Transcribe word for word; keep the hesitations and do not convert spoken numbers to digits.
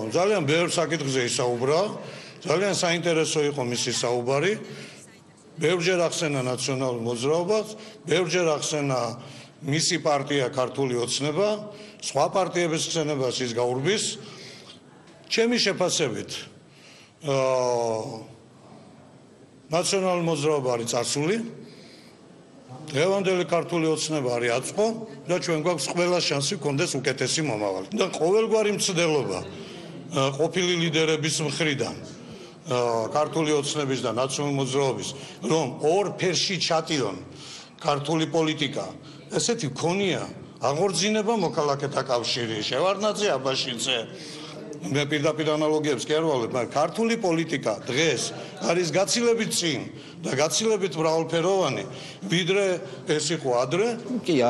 ძალიან ბევრ საკითხზე ისაუბრა, ძალიან საინტერესო იყო მისი საუბარი. ბევრჯერ ახსენა ნაციონალურ მოძრაობას, ბევრჯერ ახსენა მისი პარტია ქართული ოცნება, სხვა პარტიების ხსენებას ის გაურბის. ჩემი შეფასებით ნაციონალური მოძრაობა არის წასული, დღევანდელი ქართული ოცნება არის აწყო და ჩვენ გვაქვს ყველა შანსი გქონდეს უკეთესი მომავალი. და ყოველგვარი მცდელობა ყოფილი ლიდერების მხრიდან ქართული ოცნების და ნაციონალური მოძრაობის, რომ ორ ფერში ჩატიონ ქართული პოლიტიკა, ესეთი ქონია აღორძინება მოქალაქეთა კავშირი, შევარდნაძე, აბაშიძე. მე პირდაპირ ანალოგიებს კი არ ვალებ, მაგრამ ქართული პოლიტიკა დღეს არის გაცილებით წინ და გაცილებით მრავალფეროვანი, ვიდრე ეს იყო ადრე.